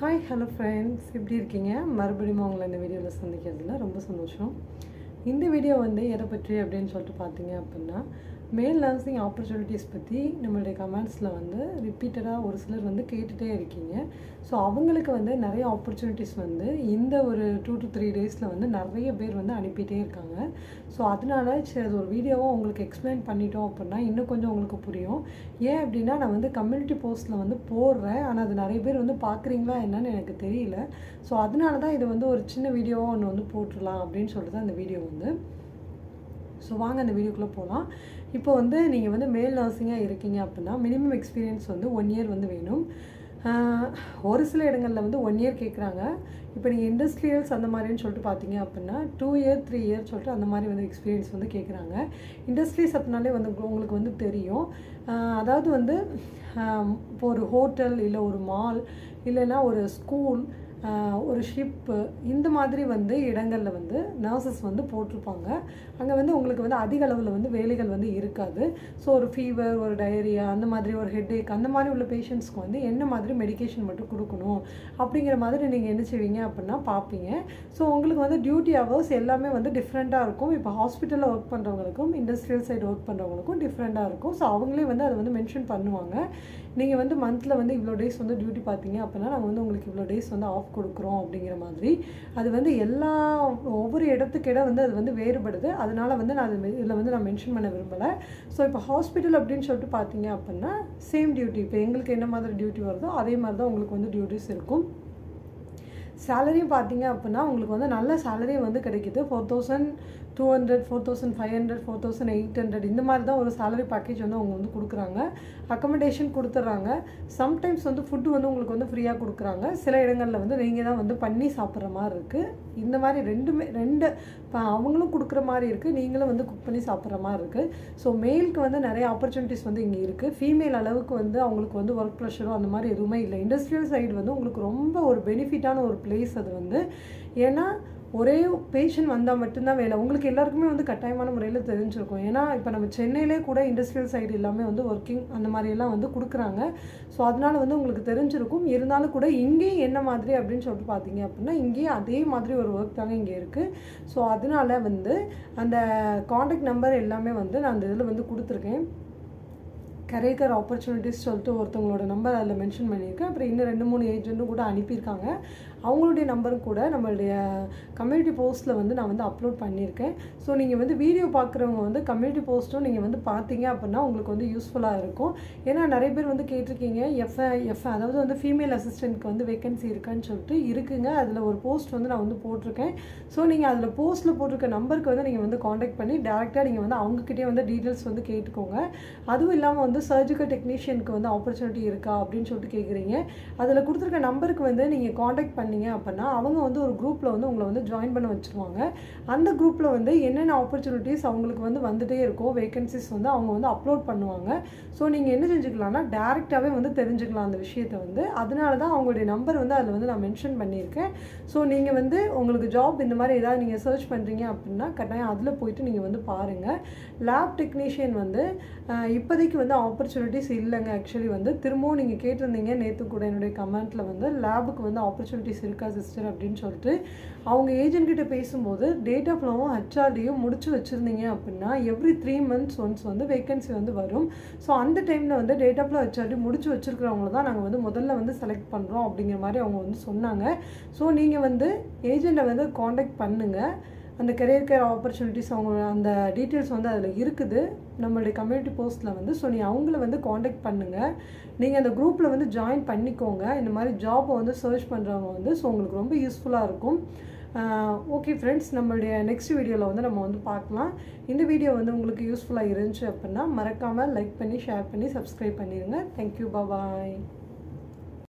Hi, hello friends. எப்படி இருக்கீங்க? மறுபடியும் உங்களை இந்த வீடியோவில் சந்திக்கிறதுல ரொம்ப சந்தோஷம். இந்த வீடியோ வந்து எதை பற்றி அப்படின்னு சொல்லிட்டு பார்த்தீங்க அப்படின்னா மேல் நர்சிங் ஆப்பர்ச்சுனிட்டிஸ் பற்றி நம்மளுடைய கமெண்ட்ஸில் வந்து ரிப்பீட்டடாக ஒரு சிலர் வந்து கேட்டுகிட்டே இருக்கீங்க. ஸோ அவங்களுக்கு வந்து நிறைய ஆப்பர்ச்சுனிட்டிஸ் வந்து இந்த ஒரு 2 to 3 டேஸில் வந்து நிறைய பேர் வந்து அனுப்பிட்டே இருக்காங்க. ஸோ அதனால சரி அது ஒரு வீடியோவாக உங்களுக்கு எக்ஸ்பிளைன் பண்ணிட்டோம் அப்படின்னா இன்னும் கொஞ்சம் உங்களுக்கு புரியும். ஏன் அப்படின்னா நான் வந்து கம்யூனிட்டி போஸ்ட்டில் வந்து போடுறேன், ஆனால் அது நிறைய பேர் வந்து பார்க்குறீங்களா என்னன்னு எனக்கு தெரியல. ஸோ அதனால தான் இது வந்து ஒரு சின்ன வீடியோவாக ஒன்று வந்து போட்டுடலாம் அப்படின்னு சொல்லிட்டு தான் இந்த வீடியோ வந்து. ஸோ வாங்க அந்த வீடியோக்குள்ளே போகலாம். இப்போ வந்து நீங்கள் வந்து மேல் நர்சிங்காக இருக்கீங்க அப்படின்னா மினிமம் எக்ஸ்பீரியன்ஸ் வந்து 1 year வந்து வேணும். ஒரு சில இடங்களில் வந்து 1 year கேட்குறாங்க. இப்போ நீங்கள் இண்டஸ்ட்ரியல்ஸ் அந்த மாதிரின்னு சொல்லிட்டு பார்த்தீங்க அப்படின்னா 2 year 3 year சொல்லிட்டு அந்த மாதிரி வந்து எக்ஸ்பீரியன்ஸ் வந்து கேட்குறாங்க. இண்டஸ்ட்ரீஸ் அப்படின்னாலே வந்து உங்களுக்கு வந்து தெரியும். அதாவது வந்து இப்போ ஒரு ஹோட்டல் இல்லை ஒரு மால் இல்லைன்னா ஒரு ஸ்கூல் ஒரு ஷிப்பு இந்த மாதிரி வந்து இடங்களில் வந்து நர்சஸ் வந்து போட்டிருப்பாங்க. அங்கே வந்து உங்களுக்கு வந்து அதிக அளவில் வந்து வேலைகள் வந்து இருக்காது. ஸோ ஒரு ஃபீவர், ஒரு டயரியா, அந்த மாதிரி ஒரு ஹெட்ஏக் அந்த மாதிரி உள்ள பேஷண்ட்ஸ்க்கு வந்து என்ன மாதிரி மெடிக்கேஷன் மட்டும் கொடுக்கணும் அப்படிங்கிற மாதிரி நீங்கள் என்ன செய்வீங்க அப்படின்னா பார்ப்பீங்க. ஸோ உங்களுக்கு வந்து டியூட்டி ஹவர்ஸ் எல்லாமே வந்து டிஃப்ரெண்ட்டாக இருக்கும். இப்போ ஹாஸ்பிட்டலில் ஒர்க் பண்ணுறவங்களுக்கும் இண்டஸ்ட்ரியல் சைடு ஒர்க் பண்ணுறவங்களுக்கும் டிஃப்ரெண்ட்டாக இருக்கும். ஸோ அவங்களே வந்து அதை வந்து மென்ஷன் பண்ணுவாங்க. நீங்கள் வந்து மந்தில் வந்து இவ்வளோ டேஸ் வந்து டியூட்டி பார்த்தீங்க அப்படின்னா நாங்கள் வந்து உங்களுக்கு இவ்வளோ டேஸ் வந்து ஆஃப் கொடுக்குறோம் அப்படிங்கிற மாதிரி. அது வந்து ஒவ்வொரு இடத்துக்கு இடம் வந்து அது வந்து வேறுபடுது. அதனால் வந்து நான் இதில் வந்து நான் மென்ஷன் பண்ண விரும்பலை. ஸோ இப்போ ஹாஸ்பிட்டல் அப்படின்னு சொல்லிட்டு பார்த்தீங்க அப்படின்னா சேம் டியூட்டி, இப்போ எங்களுக்கு என்ன மாதிரி டியூட்டி வருதோ அதே மாதிரி தான் உங்களுக்கு வந்து டியூட்டிஸ் இருக்கும். சேலரியும் பார்த்தீங்க அப்படின்னா உங்களுக்கு வந்து நல்ல சேலரி வந்து கிடைக்கிது. 4200, 4500, 4800 இந்த மாதிரி தான் ஒரு சேலரி பேக்கேஜ் வந்து அவங்க வந்து கொடுக்குறாங்க. அக்கமடேஷன் கொடுத்துட்றாங்க. சம்டைம்ஸ் வந்து ஃபுட்டு வந்து உங்களுக்கு வந்து ஃப்ரீயாக கொடுக்குறாங்க. சில இடங்களில் வந்து நீங்கள் தான் வந்து பண்ணி சாப்பிட்ற மாதிரி இருக்குது. இந்த மாதிரி ரெண்டு அவங்களும் கொடுக்குற மாதிரி இருக்குது, நீங்களும் வந்து குக் பண்ணி சாப்பிட்ற மாதிரி இருக்குது. ஸோ மேலுக்கு வந்து நிறைய ஆப்பர்ச்சுனிட்டிஸ் வந்து இங்கே இருக்குது. ஃபீமேல் அளவுக்கு வந்து அவங்களுக்கு வந்து ஒர்க் ப்ரெஷரோ அந்த மாதிரி எதுவுமே இல்லை. இண்டஸ்ட்ரியல் சைடு வந்து உங்களுக்கு ரொம்ப ஒரு பெனிஃபிட்டான ஒரு பிளேஸ் அது வந்து. ஏன்னா ஒரே பேஷண்ட் வந்தால் மட்டும்தான் வேலை. உங்களுக்கு எல்லாருக்குமே வந்து கட்டாயமான முறையில் தெரிஞ்சிருக்கும். ஏன்னா இப்போ நம்ம சென்னையிலே கூட இண்டஸ்ட்ரியல் சைடு எல்லாமே வந்து ஒர்க்கிங் அந்த மாதிரியெல்லாம் வந்து கொடுக்குறாங்க. ஸோ அதனால வந்து உங்களுக்கு தெரிஞ்சிருக்கும். இருந்தாலும் கூட இங்கேயும் என்ன மாதிரி அப்படின்னு சொல்லிட்டு பார்த்தீங்க அப்படின்னா இங்கேயும் அதே மாதிரி ஒரு ஒர்க் தாங்க இங்கே இருக்குது. ஸோ அதனால வந்து அந்த காண்டாக்ட் நம்பர் எல்லாமே வந்து நான் அந்த இதில் வந்து கொடுத்துருக்கேன். கரியர் ஆப்பர்ச்சுனிட்டிஸ் சொல்லிட்டு ஒருத்தவங்களோட நம்பர் அதில் மென்ஷன் பண்ணியிருக்கேன். அப்புறம் இன்னும் 2-3 ஏஜென்ட்டும் கூட அனுப்பியிருக்காங்க. அவங்களுடைய நம்பரும் கூட நம்மளுடைய கம்யூனிட்டி போஸ்ட்டில் வந்து நான் வந்து அப்லோட் பண்ணியிருக்கேன். ஸோ நீங்கள் வந்து வீடியோ பார்க்குறவங்க வந்து கம்யூனிட்டி போஸ்ட்டும் நீங்கள் வந்து பார்த்தீங்க அப்படின்னா உங்களுக்கு வந்து யூஸ்ஃபுல்லாக இருக்கும். ஏன்னா நிறைய பேர் வந்து கேட்டிருக்கீங்க எஃப் அதாவது வந்து ஃபீமேல் அசிஸ்டண்ட்க்கு வந்து வேக்கன்சி இருக்கான்னு சொல்லிட்டு இருக்குங்க. அதில் ஒரு போஸ்ட் வந்து நான் வந்து போட்டிருக்கேன். ஸோ நீங்கள் அதில் போஸ்ட்டில் போட்டிருக்க நம்பருக்கு வந்து நீங்கள் வந்து காண்டாக்ட் பண்ணி டேரெக்டாக நீங்கள் வந்து அவங்கக்கிட்டே வந்து டீட்டெயில்ஸ் வந்து கேட்டுக்கோங்க. அதுவும் இல்லாமல் வந்து சர்ஜிக்கல் டெக்னீஷியனுக்கு வந்து ஆப்பர்ச்சுனிட்டி இருக்கா அப்படின்னு சொல்லிட்டு கேட்குறீங்க. அதில் கொடுத்துருக்க நம்பருக்கு வந்து நீங்கள் காண்டாக்ட் பண்ணீங்க அப்படின்னா அவங்க வந்து ஒரு குரூப்பில் வந்து உங்களை வந்து ஜாயின் பண்ண வச்சுருவாங்க. அந்த குரூப்பில் வந்து என்னென்ன ஆப்பர்ச்சுனிட்டிஸ் அவங்களுக்கு வந்து வந்துகிட்டே இருக்கோ வேகன்சிஸ் வந்து அவங்க வந்து அப்லோட் பண்ணுவாங்க. ஸோ நீங்கள் என்ன செஞ்சுக்கலாம்னா டேரெக்டாகவே வந்து தெரிஞ்சுக்கலாம் அந்த விஷயத்தை வந்து. அதனால தான் அவங்களுடைய நம்பர் வந்து அதில் வந்து நான் மென்ஷன் பண்ணியிருக்கேன். ஸோ நீங்கள் வந்து உங்களுக்கு ஜாப் இந்த மாதிரி ஏதாவது நீங்கள் சர்ச் பண்ணுறீங்க அப்படின்னா கட்டாயம் அதில் போயிட்டு நீங்கள் வந்து பாருங்கள். லேப் டெக்னீஷியன் வந்து இப்போதைக்கு வந்து ஆப்பர்ச்சுனிட்டிஸ் இல்லைங்க. ஆக்சுவலி வந்து திரும்பவும் நீங்கள் கேட்டிருந்தீங்க நேற்று கூட என்னுடைய கமெண்ட்டில் வந்து லேபுக்கு வந்து ஆப்பர்ச்சுனிட்டிஸ் இருக்கா சிஸ்டர் அப்படின்னு சொல்லிட்டு. அவங்க ஏஜென்ட்கிட்ட பேசும்போது டேட்டா ஃப்ளோவும் ஹெச்ஆர்டியும் முடிச்சு வச்சுருந்தீங்க அப்படின்னா எவ்ரி 3 months ஒன்ஸ் வந்து வேகன்சி வந்து வரும். ஸோ அந்த டைமில் வந்து டேட்டா ஃப்ளோ ஹெச்ஆர்டி முடிச்சு வச்சுருக்கிறவங்கள தான் நாங்கள் வந்து முதல்ல வந்து செலக்ட் பண்ணுறோம் அப்படிங்கிற மாதிரி அவங்க வந்து சொன்னாங்க. ஸோ நீங்கள் வந்து ஏஜெண்ட்டை வந்து காண்டாக்ட் பண்ணுங்கள். அந்த கரியர் ஆப்பர்ச்சுனிட்டிஸ் அவங்க அந்த டீட்டெயில்ஸ் வந்து அதில் இருக்குது நம்மளுடைய கம்யூனிட்டி போஸ்ட்டில் வந்து. ஸோ நீங்கள் அவங்கள வந்து காண்டாக்ட் பண்ணுங்கள். நீங்கள் அந்த குரூப்பில் வந்து ஜாயின் பண்ணிக்கோங்க. இந்த மாதிரி ஜாப்பை வந்து சர்ச் பண்ணுறவங்க வந்து. ஸோ உங்களுக்கு ரொம்ப யூஸ்ஃபுல்லாக இருக்கும். ஓகே ஃப்ரெண்ட்ஸ், நம்மளுடைய நெக்ஸ்ட் வீடியோவில் வந்து நம்ம வந்து பார்க்கலாம். இந்த வீடியோ வந்து உங்களுக்கு யூஸ்ஃபுல்லாக இருந்துச்சு அப்படின்னா மறக்காமல் லைக் பண்ணி ஷேர் பண்ணி சப்ஸ்கிரைப் பண்ணிடுங்க. தேங்க்யூ, பாய்.